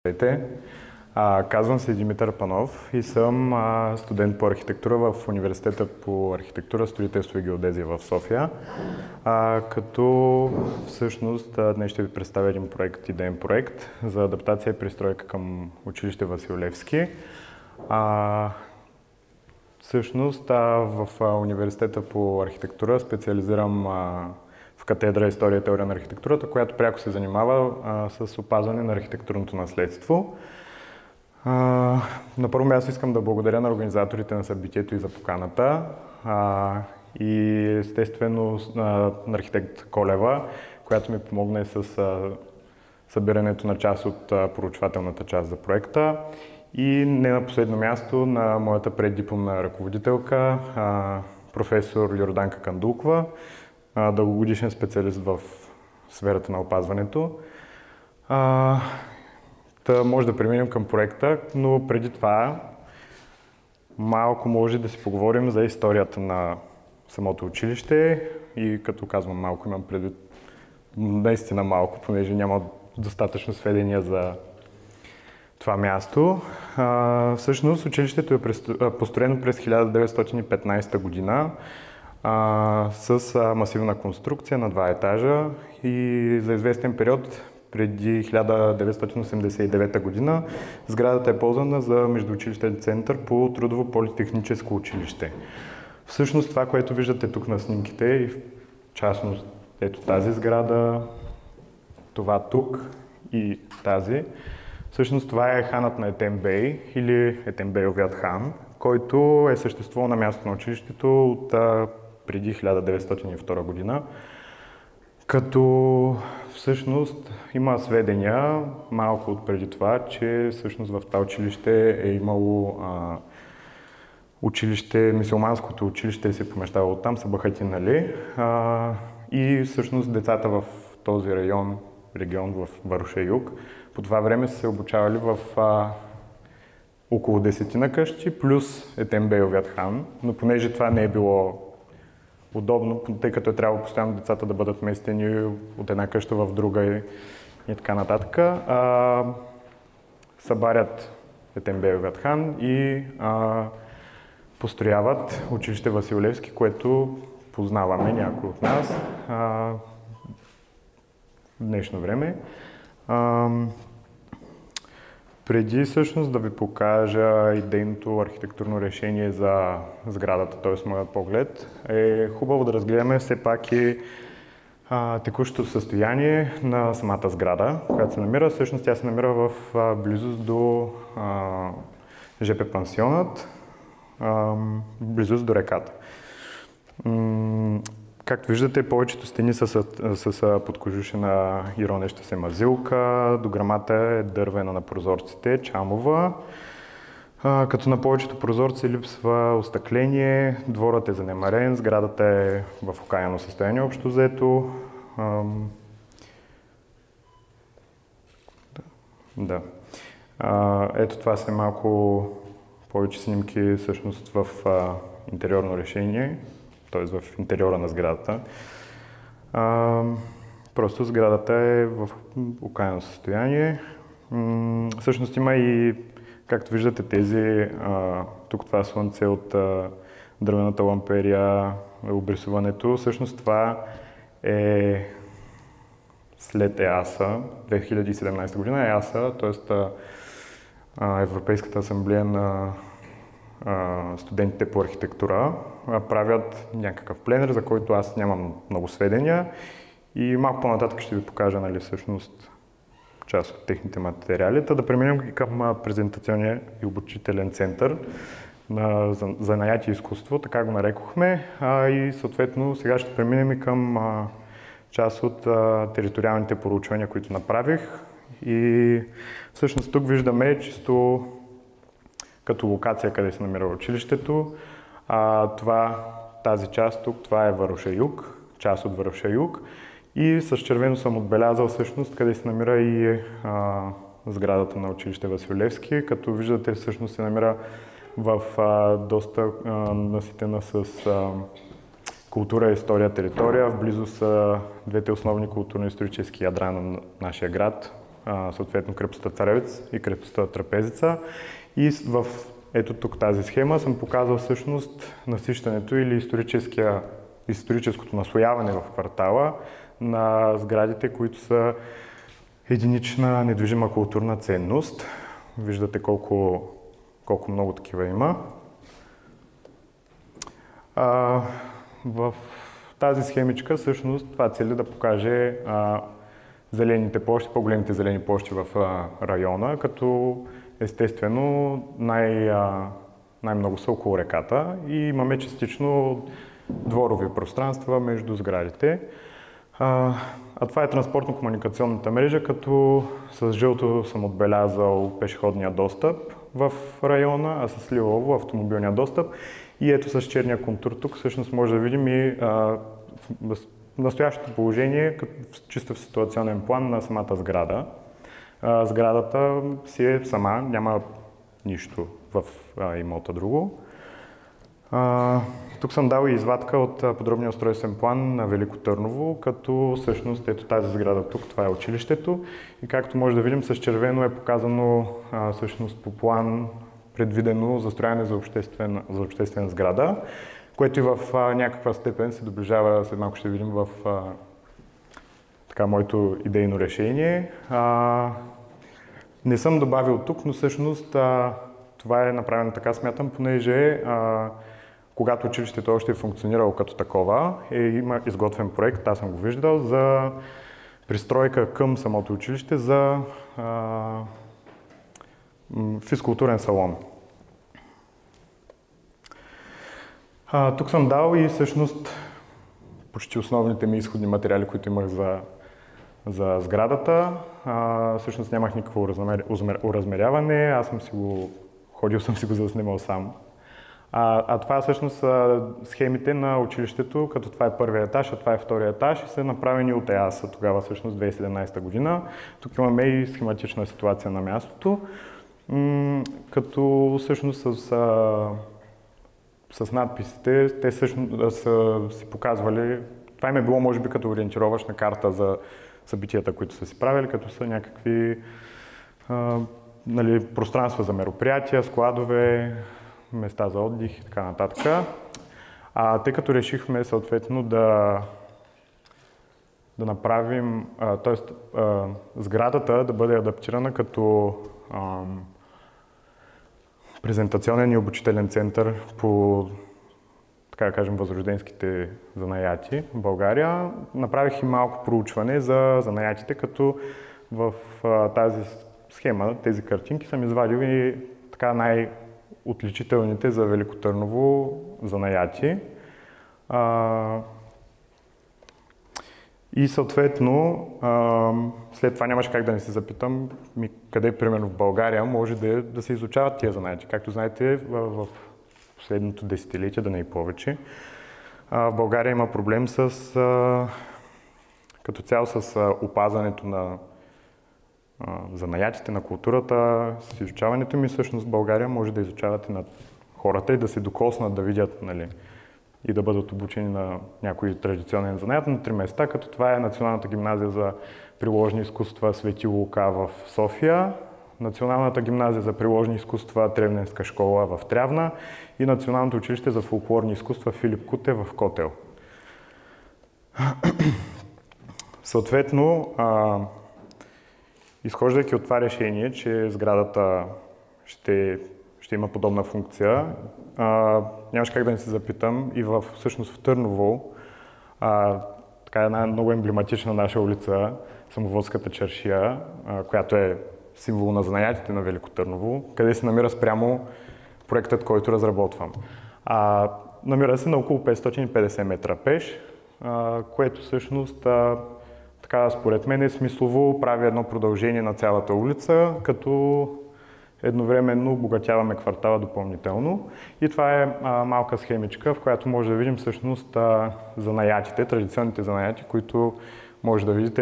Здравейте, казвам се Димитър Панов и съм студент по архитектура в Университета по архитектура, строителство и геодезия в София. Като всъщност днес ще ви представя един идеен проект за адаптация и пристройка към училище Васил Левски. Всъщност в Университета по архитектура специализирам в катедра История и теория на архитектурата, която пряко се занимава с опазване на архитектурното наследство. На първо място искам да благодаря на организаторите на събитието и за поканата и естествено на архитект Колева, която ми помогна с събирането на част от проучвателната част за проекта. И не на последно място на моята преддипломна ръководителка, професор Йорданка Кандулкова, дългогодишен специалист в сферата на опазването. Може да преминем към проекта, но преди това малко може да си поговорим за историята на самото училище и като казвам малко, имам предвид наистина малко, понеже няма достатъчно сведения за това място. Всъщност училището е построено през 1915 година с масивна конструкция на 2 етажа и за известен период преди 1989 година сградата е ползвана за междуучилищен център по трудово политехническо училище. Всъщност това, което виждате тук на снимките и в частност ето тази сграда, това тук и тази, всъщност това е ханът на Етем Бей или Етембейовият хан, който е съществувал на мястото на училището от преди 1902 година. Като всъщност има сведения малко от преди това, че всъщност в това училище е имало училище, мюсюлманското училище се помещавало там, са бахатинали и всъщност децата в този регион в Варушеюк, по това време са се обучавали в около 10 къщи, плюс Етембейовият хан, но понеже това не е било удобно, тъй като е трябвало постоянно децата да бъдат местени от една къща в друга и така нататък, събарят Етембейовият хан и построяват училище Васил Левски, което познаваме някой от нас в днешно време. Преди всъщност да ви покажа идейното архитектурно решение за сградата, т.е. моят поглед, е хубаво да разгледаме все пак и текущото състояние на самата сграда, която се намира. Всъщност тя се намира в близост до ЖП пансионът, близост до реката. Както виждате, повечето стени са с подкожушена и ронеща се мазилка, дограмата е дървена на прозорците, чамова, като на повечето прозорци липсва остъкление, дворът е занемарен, сградата е в окаяно състояние общо взето. Ето това са малко повече снимки всъщност в интериорно решение, т.е. в интериора на сградата. Просто сградата е в окаяно състояние. Всъщност има и, както виждате, тези, тук това слънце от дървената ламперия, обрисуването. Всъщност това е след ЕАСА, 2017 година. ЕАСА, т.е. Европейската асамблея на студентите по архитектура, правят някакъв пленер, за който аз нямам много сведения и малко по-нататък ще ви покажа, нали, всъщност част от техните материали. Да преминем към презентационния и обучителен център за занаятие и изкуство, така го нарекохме, и съответно сега ще преминем и към част от териториалните проучвания, които направих и всъщност тук виждаме чисто като локация, къде се намира училището. Тази част тук, това е Варушеюк, част от Варушеюк и с червено съм отбелязал всъщност къде се намира и сградата на училище Васил Левски, като виждате всъщност се намира в доста наситена с култура, история, територия. Вблизо са двете основни културно-исторически ядра на нашия град, съответно крепостта Царевец и крепостта Трапезица. И ето тук тази схема съм показал всъщност насищането или историческото наслояване в квартала на сградите, които са единична недвижима културна ценност. Виждате колко много такива има. В тази схемичка всъщност това цели да покаже зелените площи, по-големите зелени площи в района, като естествено най-много са около реката и имаме частично дворови пространства между сградите. Това е транспортно-комуникационната мрежа, като с жълто съм отбелязал пешеходния достъп в района, а с лилово автомобилния достъп. И ето с черния контур тук всъщност може да видим и настоящото положение чисто в ситуационен план на самата сграда. Сградата си е сама, няма нищо в имота друго. Тук съм дал и извадка от подробния устройствен план на Велико Търново, като всъщност ето тази сграда тук, това е училището. И както може да видим, с червено е показано всъщност по план предвидено застрояване за обществена сграда, което и в някаква степен се доближава, след малко ще видим, в моето идейно решение. Не съм добавил тук, но всъщност това е направено така, смятам, понеже когато училището още е функционирало като такова, има изготвен проект, аз съм го виждал, за пристройка към самото училище за физкултурен салон. Тук съм дал и всъщност почти основните ми изходни материали, които имах за сградата. Всъщност нямах никакво оразмеряване, аз съм ходил съм си го заснимал сам. Това всъщност са схемите на училището, като това е първия етаж, а това е втория етаж и са направени от ЕАСА тогава, всъщност 2017 година. Тук имаме и схематична ситуация на мястото, като всъщност с надписите те всъщност са си показвали, това им е било може би като ориентировъчна карта за събитията, които са си правили, като са някакви пространства за мероприятия, складове, места за отдих и така нататък. Тъй като решихме съответно да направим, т.е. сградата да бъде адаптирана като презентационен и обучителен център по, така да кажем, възрожденските занаяти в България, направих и малко проучване за занаятите, като в тази схема, тези картинки съм извадил и така най-отличителните за Велико Търново занаяти. И съответно, след това нямаше как да не се запитам къде, примерно в България, може да се изучават тия занаяти. Както знаете, в последното десетилетие, да не и повече, в България има проблем като цяло с опазването на занаятите, на културата, с изучаването ми. Всъщност в България може да изучавате на хората и да се докоснат, да видят, и да бъдат обучени на някой традиционен занаят на 3 места, като това е Националната гимназия за приложни изкуства Свети Лука в София, Националната гимназия за приложни изкуства Тревненска школа в Трявна и Националното училище за фолклорни изкуства Филип Кутев в Котел. Съответно, изхождайки от това решение, че сградата ще има подобна функция, нямаше как да не се запитам и всъщност в Търново, така една много емблематична наша улица, Самоводската чаршия, която е символ на занаятите на Велико Търново, къде се намира спрямо проектът, който разработвам. Намира се на около 550 метра пеш, което всъщност така според мен смислово прави едно продължение на цялата улица, като едновременно обогатяваме квартала допълнително. И това е малка схемичка, в която може да видим всъщност занаятите, традиционните занаяти, които може да видите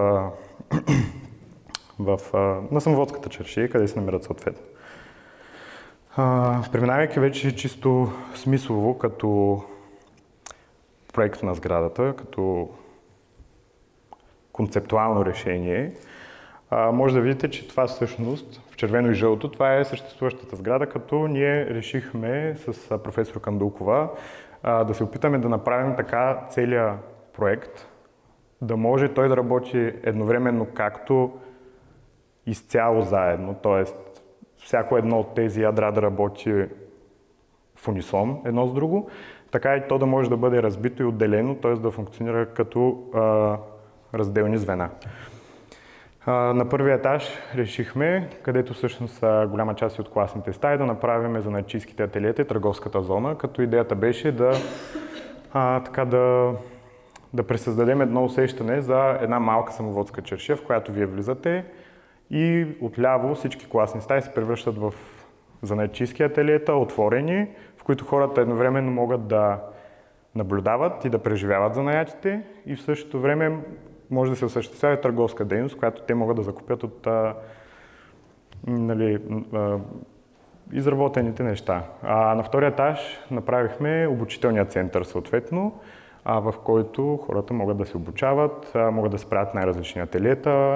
на Самоводската чаршия, къде се намират съответно. Преминавайки вече чисто смислово като проект на сградата, като концептуално решение, Може да видите, че това всъщност, в червено и жълто, това е съществуващата сграда, като ние решихме с професор Кандулкова да се опитаме да направим така целият проект, да може той да работи едновременно както изцяло заедно, т.е. всяко едно от тези ядра да работи в унисон едно с друго, така и то да може да бъде разбито и отделено, т.е. да функционира като разделни звена. На първия етаж решихме, където всъщност са голяма част от класните стаи, да направим занаятчийските ателиета и търговската зона, като идеята беше да пресъздадем едно усещане за една малка самоводска чершия, в която вие влизате и отляво всички класни стаи се превръщат в занаятчийски ателиета, отворени, в които хората едновременно могат да наблюдават и да преживяват занаятите и в същото време може да се осъществява търговска дейност, която те могат да закупят от изработените неща. На втория етаж направихме обучителния център съответно, в който хората могат да се обучават, могат да се правят най-различни ателиета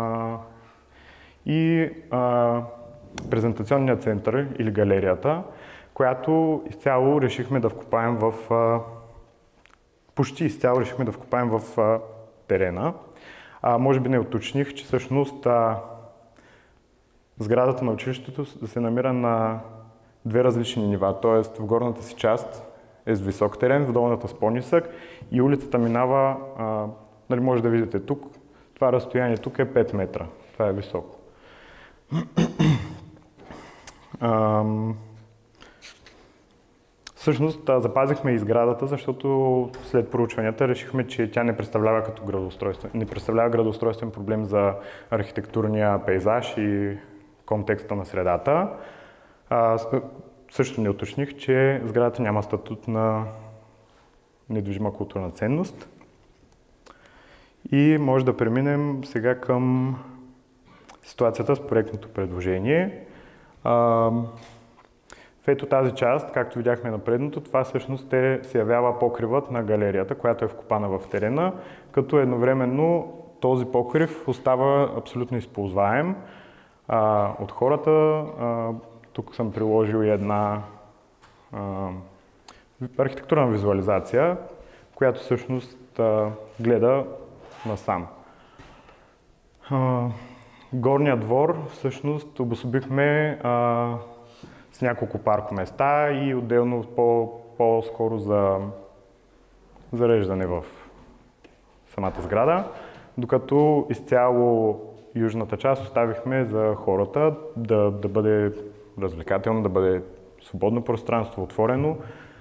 и презентационния център или галерията, която изцяло решихме да вкопаем почти изцяло решихме да вкопаем в терена. Може би не уточних, че всъщност сградата на училището се намира на две различни нива, т.е. в горната си част е с висок терен, в долната с по-нисък и улицата минава, може да видите тук, това разстояние тук е 5 метра, това е високо. Всъщност запазихме и сградата, защото след проучванията решихме, че тя не представлява градоустройствен проблем за архитектурния пейзаж и контекста на средата. Също не уточних, че сградата няма статут на недвижима културна ценност. И може да преминем сега към ситуацията с проектното предложение. В ето тази част, както видяхме на предното, това всъщност се явява покривът на галерията, която е вкопана в терена, като едновременно този покрив остава абсолютно използваем от хората. Тук съм приложил и една архитектурна визуализация, която всъщност гледа насам. Горния двор всъщност обособихме с няколко паркоместа и отделно по-скоро за зареждане в самата сграда, докато изцяло южната част оставихме за хората да бъде развлекателно, да бъде свободно пространство, отворено.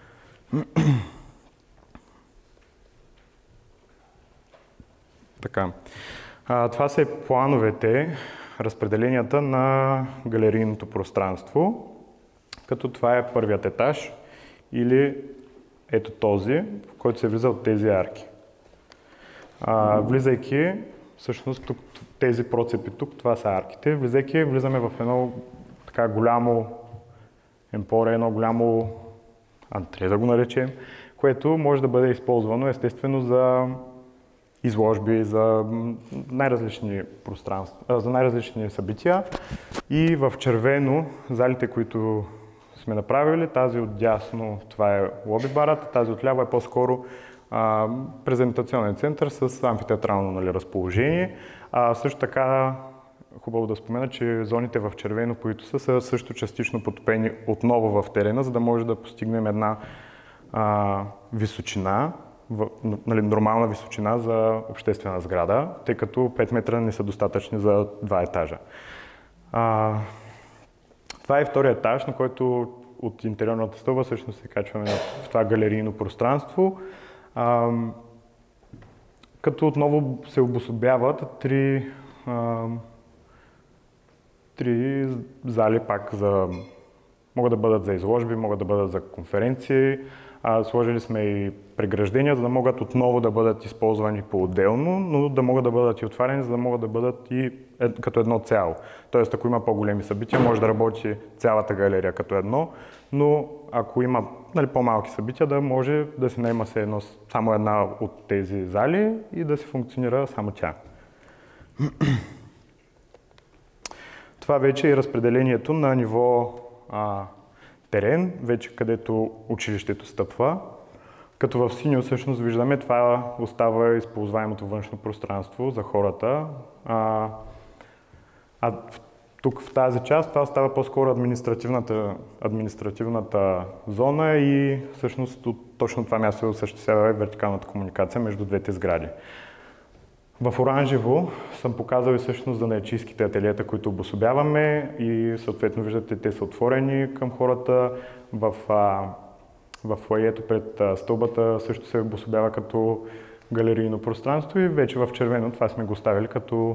Така. Това са плановете, разпределенията на галерийното пространство, като това е първият етаж или ето този, в който се влиза от тези арки. Влизайки, всъщност тук, тези процепи тук, това са арките, влизайки влизаме в едно така голямо емпоре, едно голямо антре да го наречем, което може да бъде използвано естествено за изложби, за най-различни пространства, за най-различни събития. И в червено залите, които сме направили, тази отдясно това е лоби-барата, тази отляво е по-скоро презентационен център с амфитеатрално разположение. Също така хубаво да спомена, че зоните в червено, които са също частично потопени отново в терена, за да може да постигнем една височина, нормална височина за обществена сграда, тъй като 5 метра не са достатъчни за 2 етажа. Това е втория етаж, на който от интериорната стълба всъщност се качваме в това галерийно пространство, като отново се обособяват три зали пак могат да бъдат за изложби, могат да бъдат за конференции. Сложили сме и преграждения, за да могат отново да бъдат използвани по-отделно, но да могат да бъдат и отварени, за да могат да бъдат и като едно цяло. Тоест, ако има по-големи събития, може да работи цялата галерия като едно, но ако има по-малки събития, да може да се наема само една от тези зали и да се функционира само тя. Това вече е разпределението на ниво терен, вече където училището стъпва. Като в синьо всъщност виждаме, това остава използваемото външно пространство за хората. Тук в тази част това остава по-скоро административната зона и всъщност точно това място се осъществява вертикалната комуникация между двете сгради. В оранжево съм показал и всъщност занаятчийските ателиета, които обособяваме и съответно виждате, те са отворени към хората. В фоайето пред стълбата също се обособява като галерийно пространство и вече в червено това сме го ставили като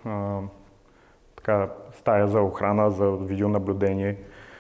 стая за охрана, за видеонаблюдение.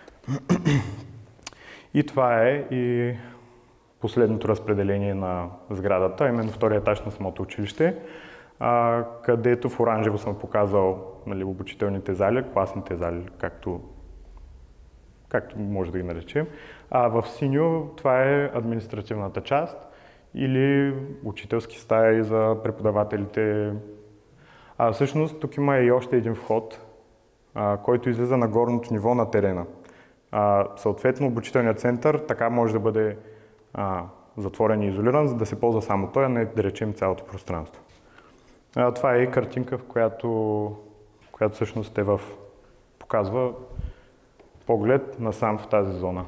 И това е и последното разпределение на сградата, именно втория етаж на самото училище, където в оранжево съм показал обучителните зали, класните зали, както може да ги наречем. А в синьо това е административната част или учителски стаи за преподавателите. Всъщност тук има и още един вход, който излиза на горното ниво на терена. Съответно обучителният център така може да бъде затворен и изолиран, за да се ползва само той, а не да речем цялото пространство. Това е и картинка, в която всъщност показва поглед насам в тази зона.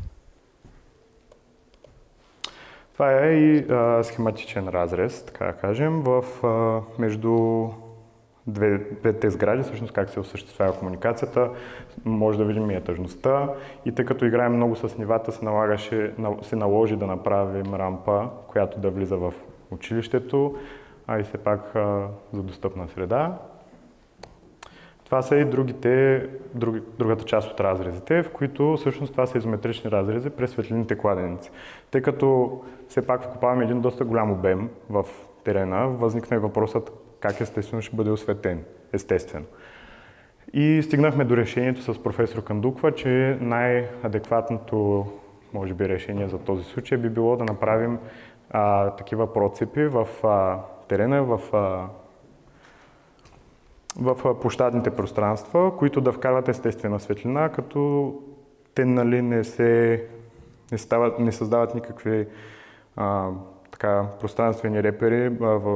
Това е и схематичен разрез, така да кажем, между двете сгради, всъщност как се осъществява комуникацията, може да видим и етажността и тъй като играем много с нивата, се наложи да направим рампа, която да влиза в училището, и все пак за достъпна среда. Това са и другата част от разрезите, в които всъщност това са изометрични разрези през светлинните кладенци. Тъй като все пак вкопаваме един доста голям обем в терена, възникна и въпросът как естествено ще бъде осветен, естествено. И стигнахме до решението с професор Кандуква, че най-адекватното, може би, решение за този случай би било да направим такива процепи в терена, в площадните пространства, които да вкарват естествена светлина, като те не създават никакви пространствени репери в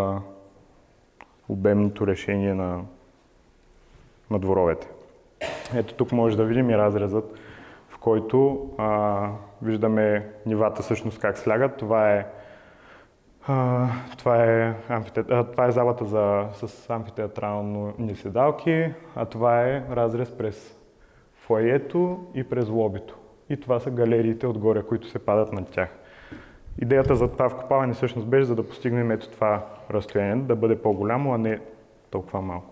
обемното решение на дворовете. Ето тук може да видим и разрезът, в който виждаме нивата всъщност как слягат. Това е залата с амфитеатрални седалки, а това е разрез през фоайето и през лобито. И това са галериите отгоре, които се падат над тях. Идеята за това вкопаване всъщност беше, за да постигнем ето това разстояние, да бъде по-голямо, а не толкова малко.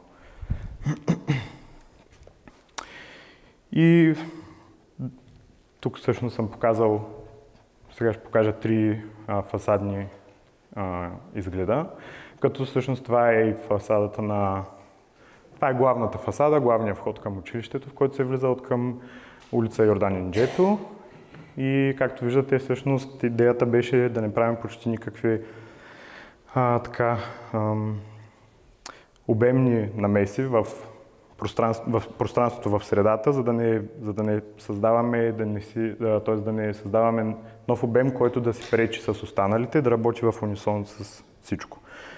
И тук всъщност съм показал, сега ще покажа 3 фасадни изгледа, като всъщност това е и фасадата това е главната фасада, главният вход към училището, в който се влиза от към улица Йордан Инджето. И както виждате, всъщност идеята беше да не правим почти никакви обемни намеси в пространството в средата, за да не създаваме, да не създаваме нов обем, който да се пречи с останалите, да работи в унисон с всичко.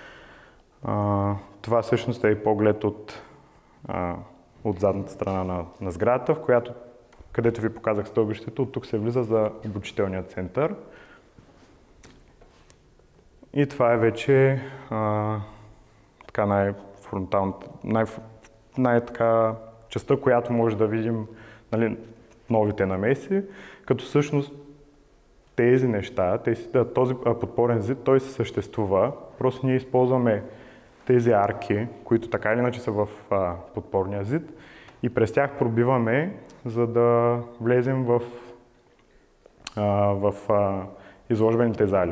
Това всъщност е и поглед от задната страна на сградата, където ви показах стълбището, от тук се влиза за обучителния център. И това е вече най-фронталната, частта, която може да видим новите намеси, като всъщност тези неща, този подпорен зид, той се съществува, просто ние използваме тези арки, които така или иначе са в подпорния зид и през тях пробиваме, за да влезем в изложбените зали.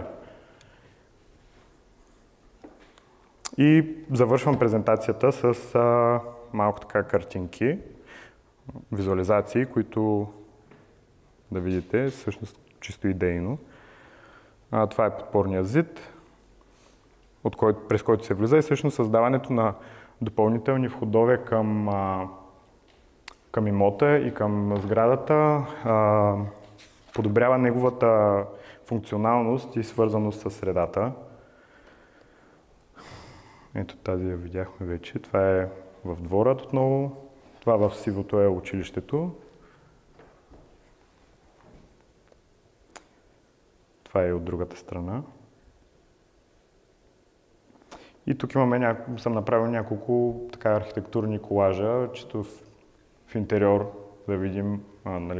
И завършвам презентацията с малко така картинки, визуализации, които да видите всъщност чисто идейно. Това е подпорния зид, през който се влиза и всъщност създаването на допълнителни входове към към имота и към сградата, подобрява неговата функционалност и свързаност с средата. Ето тази я видяхме вече. Това е в дворът отново. Това в сивото е училището. Това е от другата страна. И тук съм направил няколко така архитектурни колажа, чето в интериор да видим нали,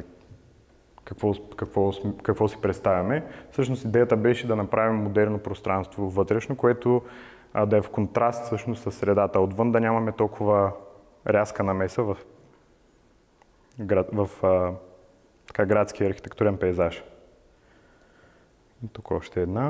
какво си представяме. Всъщност идеята беше да направим модерно пространство вътрешно, което да е в контраст всъщност с средата. Отвън да нямаме толкова рязка намеса в така градски архитектурен пейзаж. И тук още една.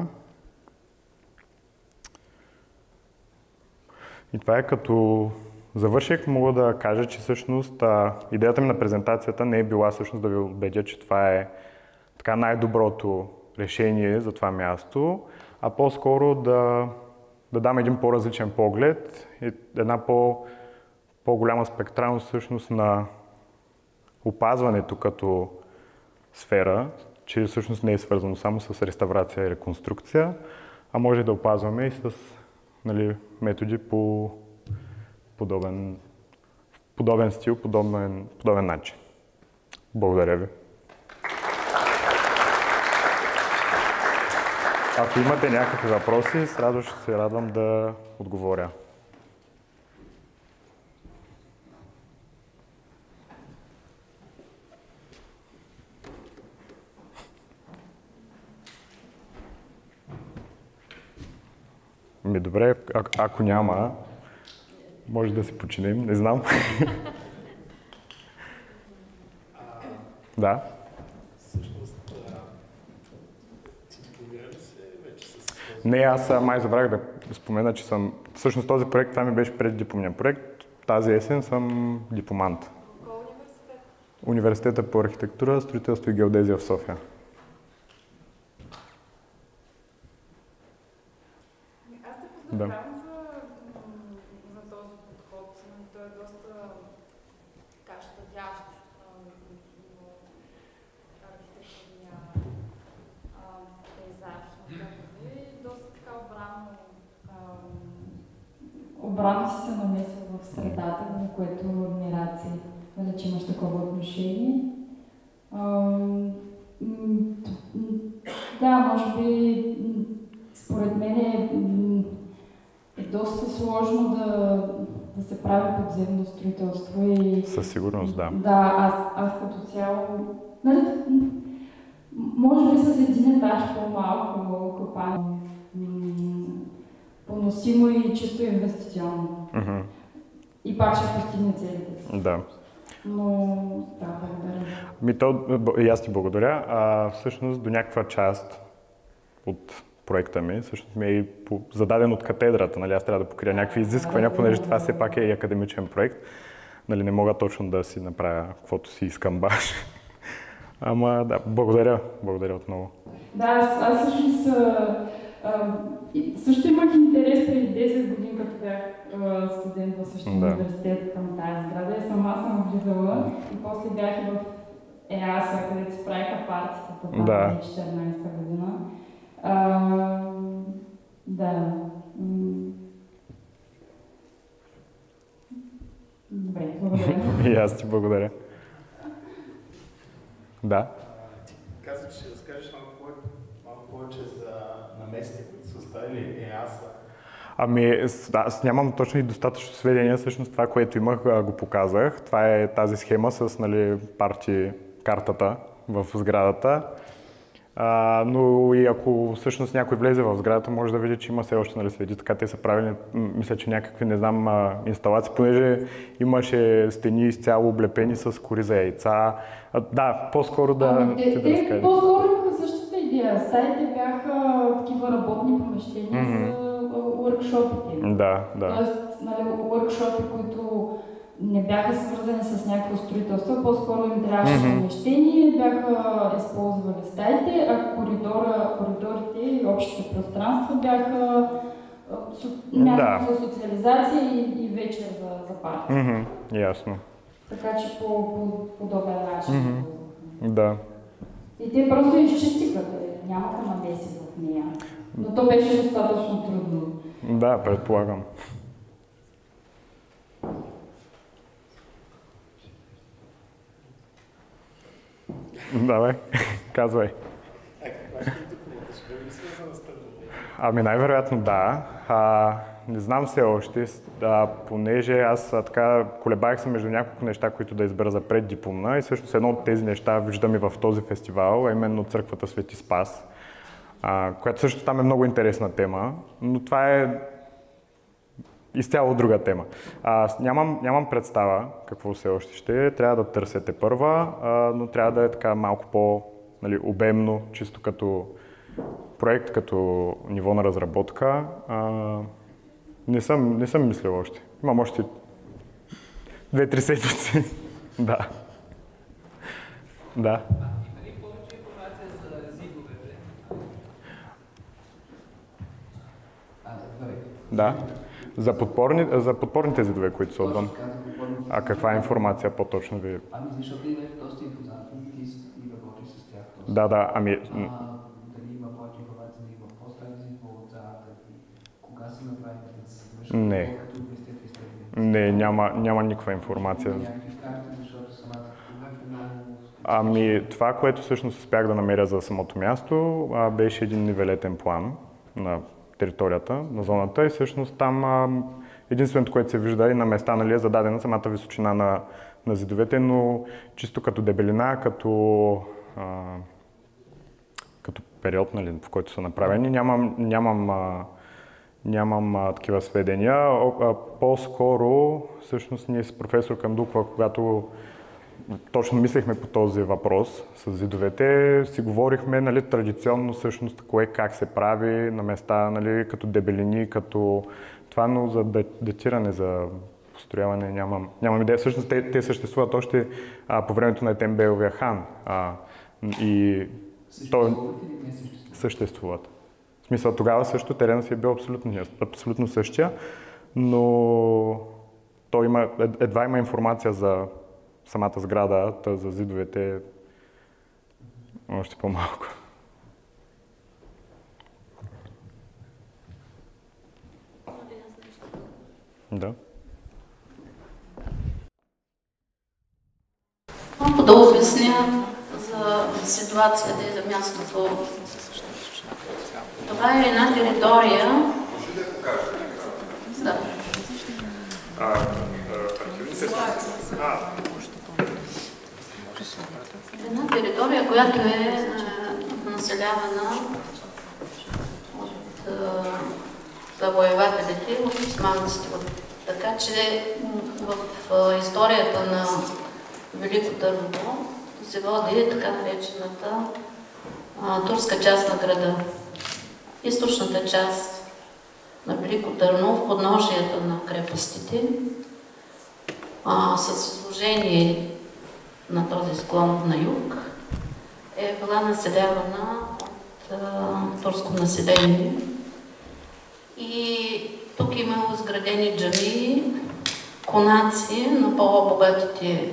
И това е като завърших, мога да кажа, че всъщност идеята ми на презентацията не е била всъщност да ви убедя, че това е така най-доброто решение за това място, а по-скоро да дам един по-различен поглед и една по-голяма спектралност всъщност на опазването като сфера, че всъщност не е свързано само с реставрация и реконструкция, а може да опазваме и с нали, методи по подобен стил, подобен начин. Благодаря ви. Ако имате някакви въпроси, с радост ще се радвам да отговоря. Добре, ако няма, може да се починим, не знам. Да. Всъщност, ти дипломира ли се вече с този? Не, аз май забравих да спомена, че съм... Всъщност този проект, това ми беше преддипломният проект. Тази есен съм дипломант. Кой университет? Университета по архитектура, строителство и геодезия в София. Аз те поздравявам за този подход. Той е доста така щадящ архитектурния пейзаж. И доста така обрано си се намесил в средата, на което адмирация, нали, че имаш такова отношение. Да, може би според мен е доста сложно да се прави подземно строителство и... Със сигурност, да. Да, аз като цяло... Нали, може би с един етаж по-малко копане, поносимо и чисто инвестиционно. Mm-hmm. И пак ще постигне целите си. Да. Но да, благодаря. И аз ти благодаря. Всъщност до някаква част от проекта ми, всъщност ми е зададен от катедрата. Нали, аз трябва да покрия някакви изисквания, понеже това все пак е и академичен проект. Нали, не мога точно да си направя каквото си искам баш. Ама да, благодаря отново. Да, аз всъщност също имах интерес преди 10 години, като бях студент в същия университет към тази сграда и сама съм влизала и после бях и в ЕАСА, където се правиха партията в 2014 година. Да. Добре, благодаря. И аз ти благодаря. Да. Ти каза, че ще разкажеш малко повече за намесите, които са оставили ЕАСА. Аз нямам точно и достатъчно сведения. Всъщност това, което имах, го показах. Това е тази схема с нали, парти картата в сградата. Но и ако всъщност някой влезе в сградата, може да види, че има все още нали, следи. Така те са правили, мисля, че някакви, не знам, инсталации, понеже имаше стени изцяло облепени с кори за яйца. Да, по-скоро да разкажеш. По-скоро имаха същата идея. Стаите бяха такива работни помещения за уъркшопите. Да. Тоест, нали, уъркшопи, които не бяха свързани с някакво строителство, по-скоро им трябваше помещение, бяха използвали стаите, а коридорите и общите пространства бяха място за социализация и вечер за парти. Ясно. Така че по подобен начин. Да. И те просто изчистиха, нямаха намеси в нея. Но то беше достатъчно трудно. Да, предполагам. Давай, казвай. Ами най-вероятно да. Не знам все още, понеже аз така колебаех се между няколко неща, които да избера за преддипломна и всъщност едно от тези неща виждам и в този фестивал, а именно църквата Свети Спас, която също там е много интересна тема, но това е изцяло друга тема. Нямам представа какво все още ще е, трябва да търсете първа, но трябва да е така малко по-обемно, чисто като проект, като ниво на разработка. Не съм мислил още. Имам още 2-3 седмици. Да. Да. Има ли повече информация за зидовете? Да. За подпорните зидове, които са отвън. А каква информация по-точно ви? Ами защото и доста импозантни, ти работиш с тях. Да, ами... Дали има повече информация за него? По-стара зидва от залата? Кога са направени зидове? Не. Не, няма никаква информация. Ами това, което всъщност успях да намеря за самото място, беше един нивелетен план на територията, на зоната и всъщност там единственото, което се вижда и на места, нали, е зададена самата височина на зидовете, но чисто като дебелина, като период, нали, в който са направени, нямам такива сведения. По-скоро, всъщност, ние с професор Кандукова, когато точно мислехме по този въпрос с зидовете, си говорихме, нали, традиционно всъщност кое как се прави на места, нали, като дебелини, като това, но за датиране, за построяване нямам идея. Всъщност те съществуват още по времето на Етембеловия хан. И той съществуват. В смисъл, тогава също теренът си е бил абсолютно същия, но той едва има информация за самата сграда, за зидовете още по-малко. Да. Малко да обясня за ситуацията и за мястото. Това е една територия. Да. Една територия, която е населявана от завоевателите, от османците. Така че в историята на Велико Търново се води така наречената турска част на града. Източната част на Велико Търново, в подножията на крепостите, с изложение на този склон на юг, е била населявана от турско население. И тук имало изградени джамии, конаци на по-богатите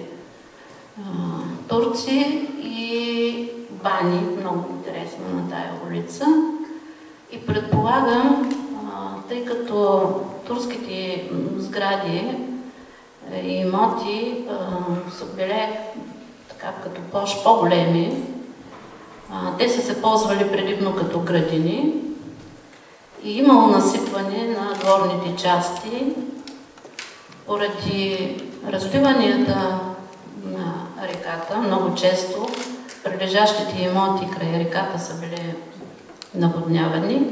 турци и бани, много интересно на тая улица. И предполагам, тъй като турските сгради и имоти са били така като площ по-големи, те са се ползвали предимно като градини и имало насипване на горните части поради разливанията на реката. Много често прилежащите имоти край реката са били наводнявани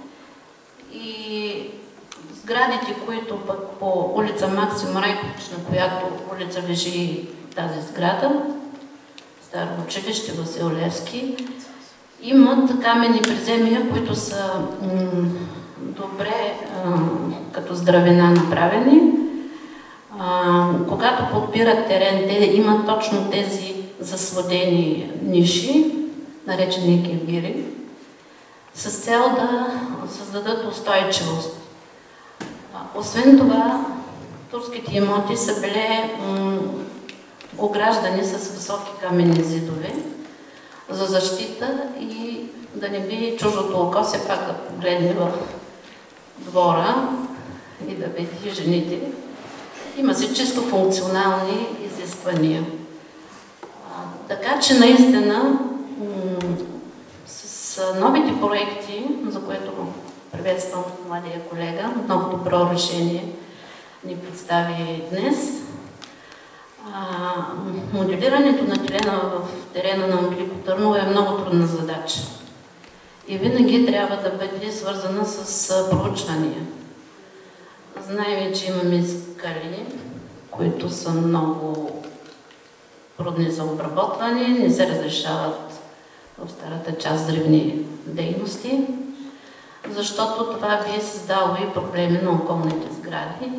и сградите, които пък по улица Максим Райкович, на която улица лежи тази сграда, Старо училище Васил Левски, имат каменни приземия, които са добре като здравина направени. Когато подбират терен, те имат точно тези засводени ниши, наречени кевири, с цел да създадат устойчивост. Освен това, турските имоти са били ограждани с високи каменни зидове за защита и да не би чуждото око все пак да погледне в двора и да види жените. Има си чисто функционални изисквания. Така че наистина с новите проекти, за което приветствам младия колега, много добро решение ни представи днес. Моделирането на терена на Велико Търново е много трудна задача и винаги трябва да бъде свързана с проучвания. Знаем, че имаме скали, които са много трудни за обработване, не се разрешават в старата част взривни дейности, защото това би създало и проблеми на околните сгради.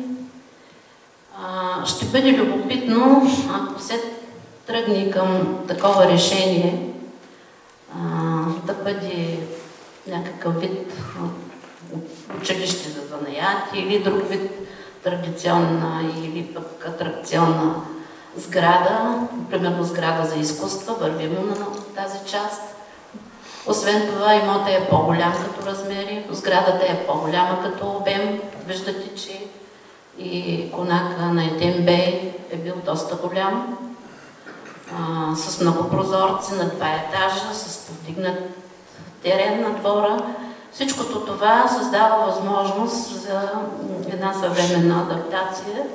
Ще бъде любопитно, ако се тръгне към такова решение, да бъде някакъв вид училище за занаяти или друг вид традиционна или пък атракционна сграда, примерно сграда за изкуства, вървим на тази част. Освен това, имотът е по-голям като размери, сградата е по-голяма като обем. Виждате, че и конака на Етем Бей е бил доста голям, с много прозорци на 2 етажа, с повдигнат терен на двора. Всичкото това създава възможност за една съвременна адаптация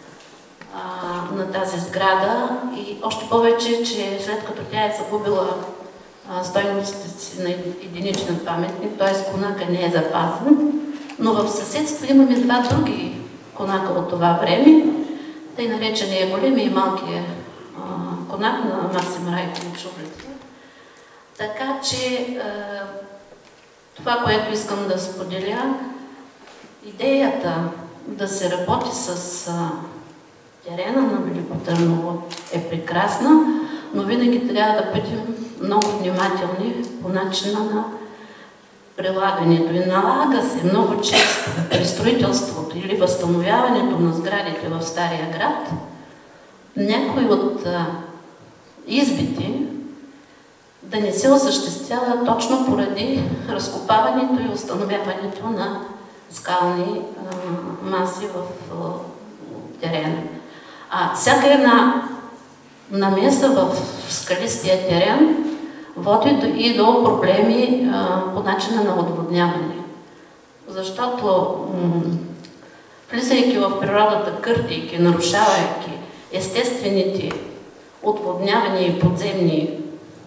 на тази сграда и още повече, че след като тя е загубила стойностите си на единичен паметник, т.е. конака не е запазен, но в съседство имаме 2 други конака от това време, тъй наречения големи и малкия конак на Максим Райкович улица. Така че това, което искам да споделя, идеята да се работи с терена на Велико Търново е прекрасна, но винаги трябва да бъдем много внимателни по начина на прилагането. И налага се много често при строителството или възстановяването на сградите в Стария град някои от избити да не се осъществява точно поради разкопаването и установяването на скални маси в терена. Всяка една намеса в скалистия терен води и до проблеми по начина на отводняване. Защото влизайки в природата, къртейки, нарушавайки естествените отводнявания и подземни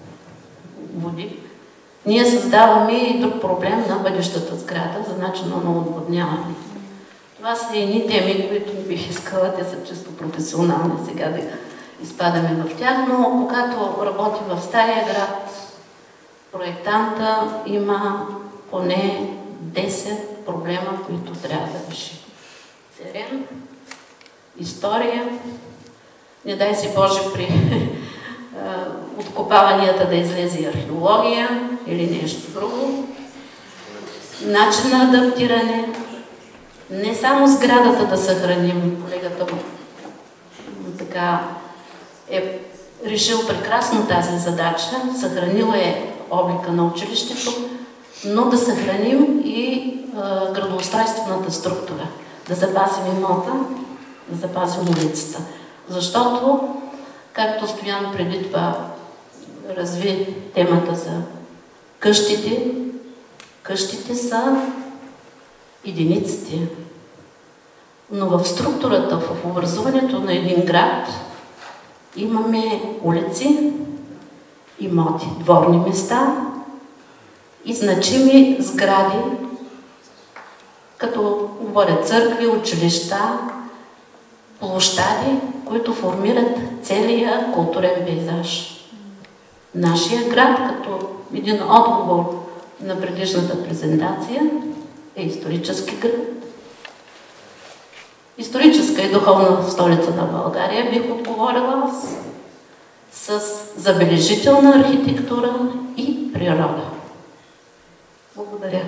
води, ние създаваме и друг проблем на бъдещата сграда за начина на отводняване. Това са едни теми, които бих искала, те са чисто професионални, сега да изпадаме в тях, но когато работи в Стария град, проектанта има поне 10 проблема, които трябва да реши. Терен, история, не дай си Боже при откопаванията да излезе археология или нещо друго, начин на адаптиране, не само сградата да съхраним, колегата така е решил прекрасно тази задача, съхранила е облика на училището, но да съхраним и градоустройствената структура, да запазим имота, да запазим улицата. Защото, както Стоян преди това разви темата за къщите, къщите са единиците. Но в структурата, в образуването на един град имаме улици, имоти, дворни места и значими сгради, като говоря църкви, училища, площади, които формират целия културен пейзаж. Нашия град, като един отговор на предишната презентация, е исторически град. Историческа и духовна столица на България, бих отговорила аз, с забележителна архитектура и природа. Благодаря.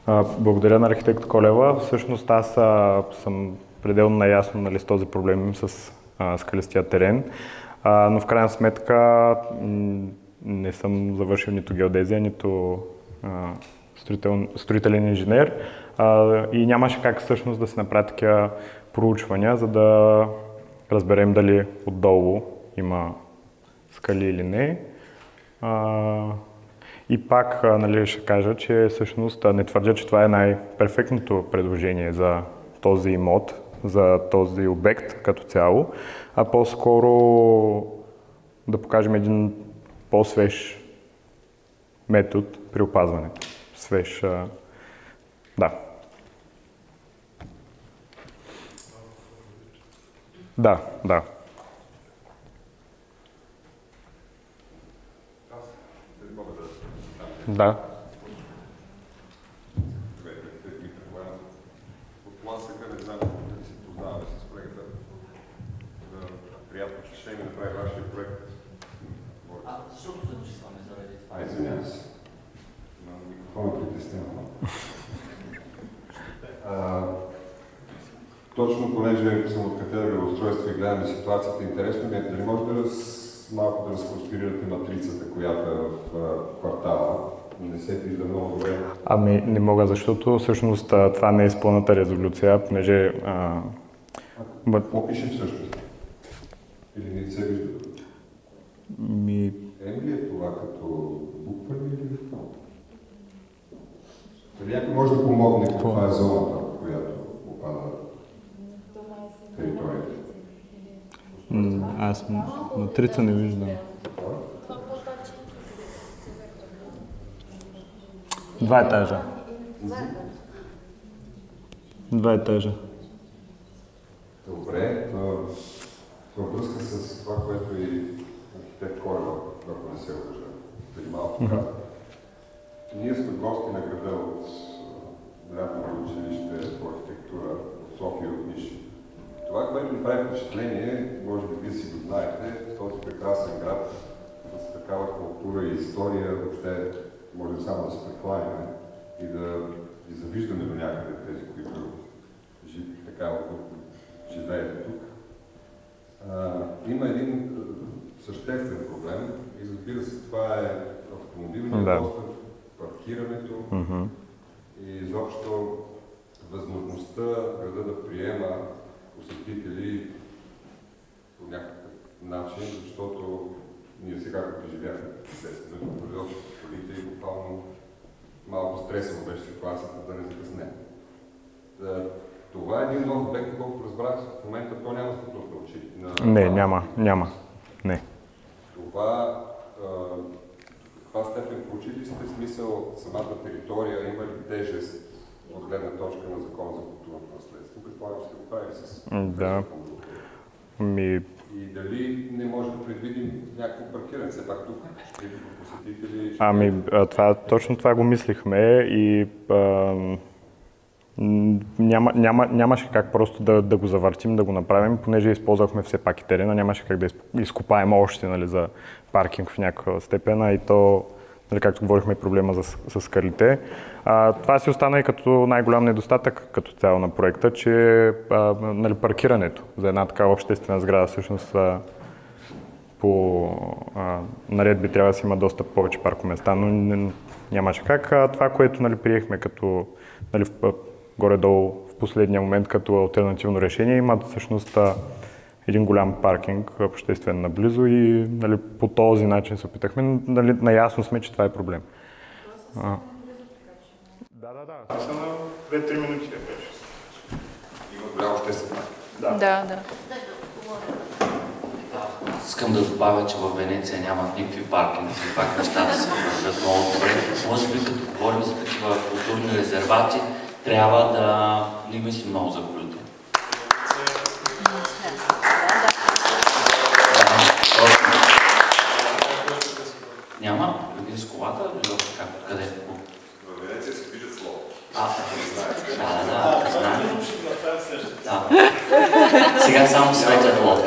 Благодаря на архитект Колева. Всъщност аз съм пределно наясно, нали, с този проблем с скалистия терен, но в крайна сметка не съм завършил нито геодезия, нито строителен инженер и нямаше как всъщност да се направят такива проучвания, за да разберем дали отдолу има скали или не. И пак, нали, ще кажа, че всъщност не твърдя, че това е най-перфектното предложение за този имот, за този обект като цяло, а по-скоро да покажем един по-свеж метод при опазването. Свеж, да. Да. Да. От Лансъка не знам дали се познаваме с проекта. Приятно впечатление ми направи вашия проект. Защото зачистваме заради това. Извинявам се. Микрофона притеснявам. Точно понеже съм от катедра устройство и гледаме ситуацията, интересно ми е, дали може да малко да разконспирирате матрицата, която е в квартала. Не се вижда много добре. Ами не мога, защото всъщност това не е изпълната резолюция, понеже... Какво пише всъщност? Или не се вижда? Ли е това като буква или... Дали някой може да помогне каква е зоната, в която попада територията? Аз матрица не виждам. Два етажа. Добре, във връзка с това, което и архитект Колева, ако не се лъжа, преди малко каза. Ние сме гости на града от Лятното училище по архитектура от София от Ниш. Това, което ми прави впечатление, може би вие си го знаете, този прекрасен град с такава култура и история, въобще може само да се прекланяме и да ги завиждаме до някъде тези, които така живеете тук. Има един съществен проблем и разбира се, това е автомобилният достъп, паркирането и изобщо възможността града да приема посетители по някакъв начин, защото ние сега, като живяхме 10 минути преди общото столите и буквално малко стресово беше ситуацията да не закъснем. Това е един нов обект, колкото разбрах, в момента то няма статут на учи. Не, няма. Не. Това каква степен получили сте смисъл самата територия, има ли тежест от гледна точка на Закон за културното наследство? Предполагам, че сте го правили с... Да. И дали не може да предвидим някакво паркиране? Все пак тук ще видим посетители... Точно това го мислихме и нямаше как просто да го завъртим, да го направим, понеже използвахме все пак и терена, нямаше как да изкопаем още, нали, за паркинг в някаква степен, и то, нали, както говорихме, проблема с скалите. Това си остана и като най-голям недостатък като цяло на проекта, че нали, паркирането за една такава обществена сграда всъщност по наредби трябва да си има доста повече паркоместа, но нямаше как. Това, което, нали, приехме като, нали, горе-долу в последния момент като алтернативно решение, имат всъщност един голям паркинг обществен наблизо и, нали, по този начин се опитахме. Нали, наясно сме, че това е проблем. Да. Са на 2-3 минути да беше. Има голямо обществен. Да. Искам да добавя, че в Венеция нямат никакви паркинги, все пак нещата се вървят много добре. Може би, като говорим за такива културни резервати, трябва да не мислим много за култура. Няма? Преди с колата? Къде? В Венеция се движат слово. Да. Сега само светят лодки.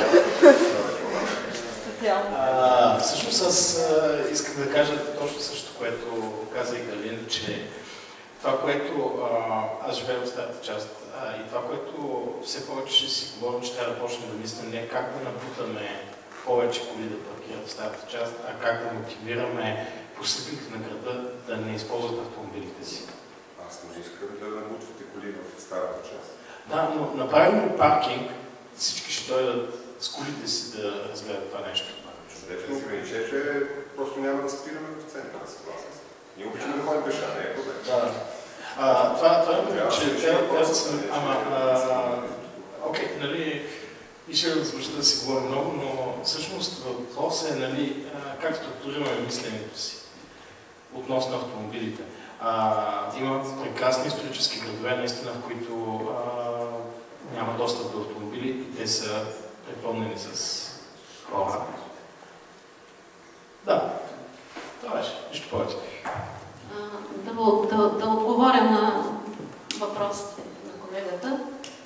Всъщност аз исках да кажа точно също, което каза и Галин, че това, което аз живея в старата част и това, което все повече ще си говорим, че трябва да почнем да мислим не как да набутаме повече коли да паркират в старата част, а как да мотивираме посетителите на града да не използват автомобилите си. Аз не искам да набутвате коли в старата част. Да, но направим ли паркинг, всички ще дойдат с колите си да разгледат това нещо. Чудете си граничете, просто няма да спираме в центъра, съгласен съм. Ние обичаме да ходим пеша, не е проблем. Да. Това е, че трябва да се... Окей, нали, и ще възможда да си говорим много, но всъщност въпросът е, нали, как структурираме мисленето си относно автомобилите. Има прекрасни исторически градове, наистина, в които няма достъп до автомобили и те са препълнени с хора. Да, това беше. Нищо повече. Да отговоря на въпросите на колегата.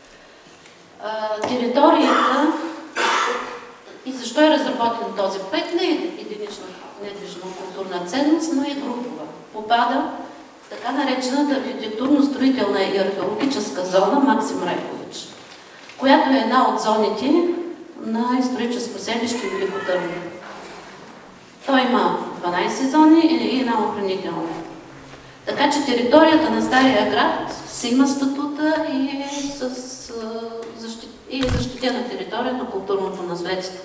Територията и защо е разработен този проект не е единична недвижна културна ценност, но и групова. Попада в така наречената архитектурно-строителна и археологическа зона Максим Райкович, която е една от зоните на историческо селище Велико Търново. Той има 12 зони и една охранителна. Така че територията на Стария град си има статута и е защитена територия на културното наследство.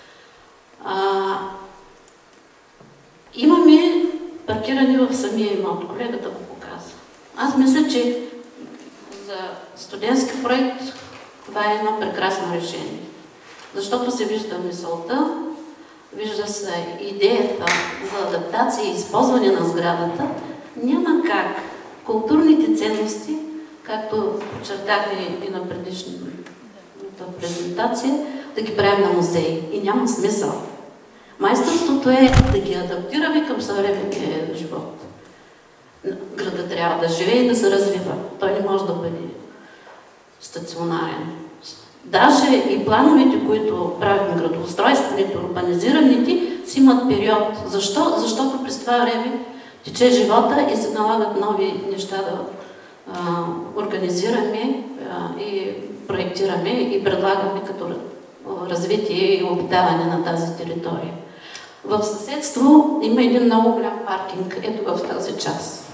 Имаме паркиране в самия имот, колегата го показва. Аз мисля, че за студентски проект това е едно прекрасно решение. Защото се вижда мисълта, вижда се идеята за адаптация и използване на сградата. Няма как културните ценности, както подчертахме и на предишната презентация, да ги правим на музеи. И няма смисъл. Майсторството е да ги адаптираме към съвременния живот. Градът трябва да живее и да се развива. Той не може да бъде стационарен. Даже и плановете, които правим, градоустройствените, урбанизираните, си имат период. Защо? Защото през това време тече живота и се налагат нови неща да организираме и проектираме и предлагаме като развитие и обитаване на тази територия. В съседство има един много голям паркинг, ето в тази част.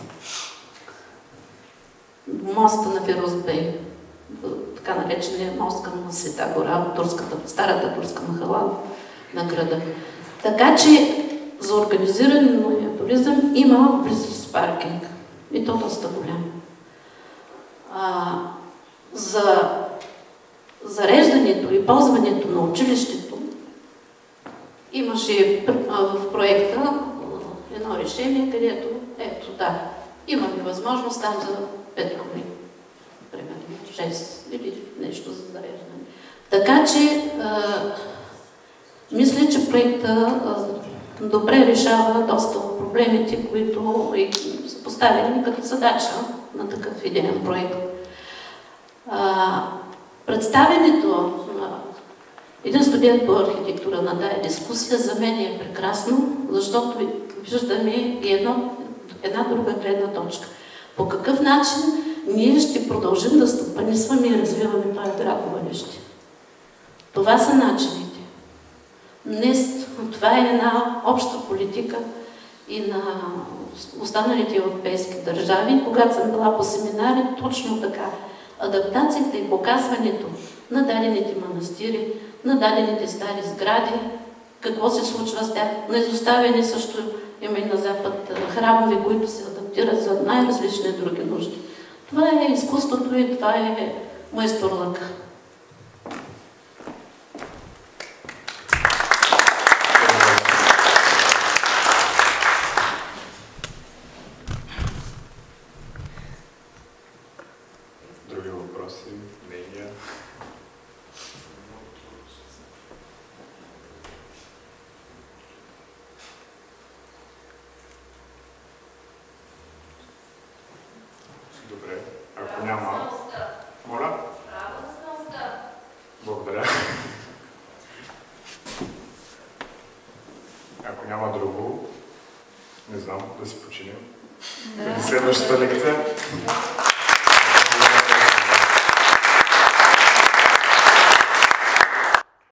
Моста на Фироз Бей, така наречения мост към Света гора, старата турска махала на града. Така че за организиране на туризъм има близост паркинг. И то доста голям. За зареждането и ползването на училището имаше в проекта едно решение, където ето да, имаме възможност там за 5 коли. Примерно 6 или нещо за зареждане. Така че мисля, че проекта добре решава доста от проблемите, които са поставени като задача на такъв идеен проект. Представянето на един студент по архитектура на тая дискусия за мен е прекрасно, защото виждаме и една друга гледна точка. По какъв начин ние ще продължим да стопанисваме и развиваме този град в бъдеще. Това са начините. Днес това е една обща политика и на останалите европейски държави. Когато съм била по семинари, точно така. Адаптацията и показването на дадените манастири, на дадените стари сгради, какво се случва с тях. На изоставяне също има и на Запад храмове, които се адаптират за най-различни други нужди. Това е изкуството и това е майсторлък. Други въпроси, мнения? Добре, ако няма... Моля? Благодаря. Ако няма друго, не знам, да се починем. Да не следва следващата лекция.